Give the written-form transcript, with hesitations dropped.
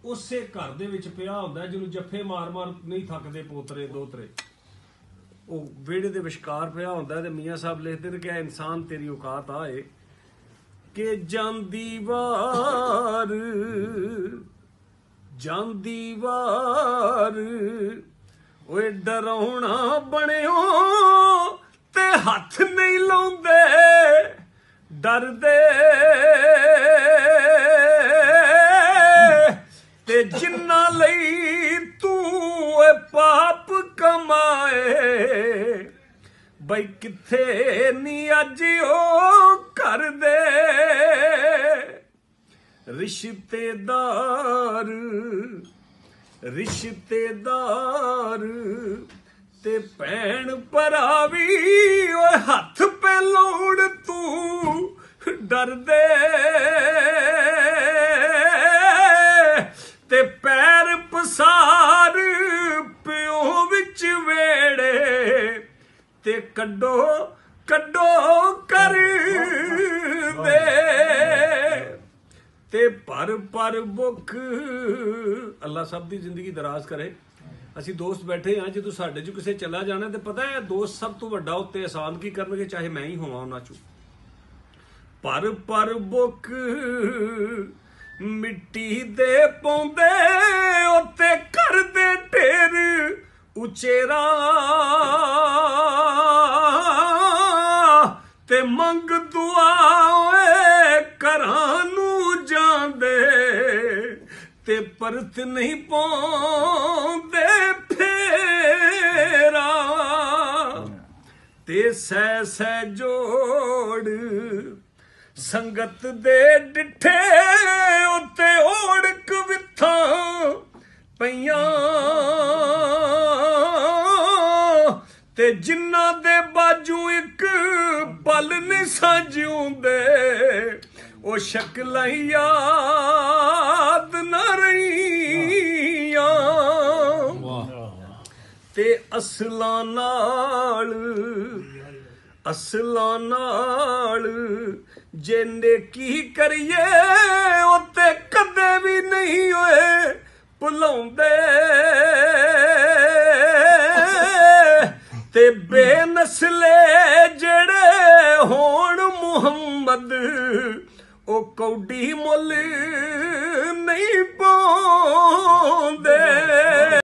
ਉਸੇ ਘਰ ਦੇ ਵਿੱਚ ਪਿਆ ਹੁੰਦਾ ਜਿਹਨੂੰ ਜੱਫੇ ਮਾਰ ਮਾਰ ਨਹੀਂ ਥੱਕਦੇ ਪੋਤਰੇ ਦੋਤਰੇ। ਉਹ ਵਿਹੜੇ ਦੇ ਵਿਚਕਾਰ ਪਿਆ ਹੁੰਦਾ ਤੇ ਮੀਆਂ ਸਾਹਿਬ ਲਿਖਦੇ ਨੇ ਕਿ ਇਨਸਾਨ ਤੇਰੀ ਔਕਾਤ ਆਏ ਕਿ ਜਾਂਦੀ ਵਾਰ ਓਏ ਡਰਾਉਣਾ ਬਣਿਓ ਤੇ ਹੱਥ ਨਹੀਂ ਲਾਉਂਦੇ ਡਰਦੇ ਤੇ ਜਿੰਨਾ ਲਈ ਤੂੰ ਏ ਪਾਪ ਕਮਾਏ ਬਈ ਕਿੱਥੇ ਨੀ ਅੱਜ ਉਹ ਕਰਦੇ ਰਿਸ਼ਤੇਦਾਰ ਤੇ ਭੈਣ ਭਰਾ ਵੀ ਓਏ ਹੱਥ ਪੇ ਲਾਉਣ ਤੂੰ ਡਰਦੇ ਤੇ ਪੈਰ ਪਸਾਰ ਪਿਓ ਵਿੱਚ ਵੇੜੇ ਤੇ ਕੱਢੋ ਕਰਦੇ ਤੇ ਪਰ ਭੁੱਖ। ਅੱਲਾ ਸਭ ਦੀ ਜ਼ਿੰਦਗੀ ਦਰਾਜ਼ ਕਰੇ। ਅਸੀਂ ਦੋਸਤ ਬੈਠੇ ਹਾਂ, ਜਦੋਂ ਸਾਡੇ ਚੋਂ ਕਿਸੇ ਚਲਾ ਜਾਣਾ ਤੇ ਪਤਾ ਹੈ ਦੋਸਤ ਸਭ ਤੋਂ ਵੱਡਾ ਉੱਤੇ ਆਸਾਨ ਕੀ ਕਰਨਗੇ, ਚਾਹੇ ਮੈਂ ਹੀ ਹੋਵਾਂ ਉਹਨਾਂ ਚੋਂ। ਪਰ ਭੁੱਖ ਮਿੱਟੀ ਦੇ ਪਾਉਂਦੇ ਉੱਤੇ ਕਰਦੇ ਢੇਰ ਉਚੇਰਾ ਤੇ ਮੰਗ ਦੁਆ ਓਏ ਘਰਾਂ ਨੂੰ ਜਾਂਦੇ ਤੇ ਪਰਤ ਨਹੀਂ ਪਾਉਂਦੇ ਫੇਰਾ ਤੇ ਸਹਿ ਜੋੜ ਸੰਗਤ ਦੇ ਡਿੱਠੇ ਉੱਤੇ ਓੜਕ ਵਿਥਾਂ ਪਈਆਂ ਤੇ ਜਿਨ੍ਹਾਂ ਦੇ ਬਾਜੂ ਇੱਕ ਪਲ ਨਹੀਂ ਸਾਂਝੂੰਦੇ ਉਹ ਸ਼ਕਲਾਂ ਯਾਦ ਨਾ ਰਹੀਆਂ ਤੇ ਅਸਲਾਂ ਨਾਲ ਜੇ ਨੇਕੀ ਕਰੀਏ ਉੱਤੇ ਕਦੇ ਵੀ ਨਹੀਂ ਹੋਏ ਭੁਲਾਉਂਦੇ ਤੇ ਬੇਨਸਲੇ ਜਿਹੜੇ ਹੋਣ ਮੁਹੰਮਦ ਉਹ ਕੌਡੀ ਮੁੱਲ ਨਹੀਂ ਪਾਉਂਦੇ।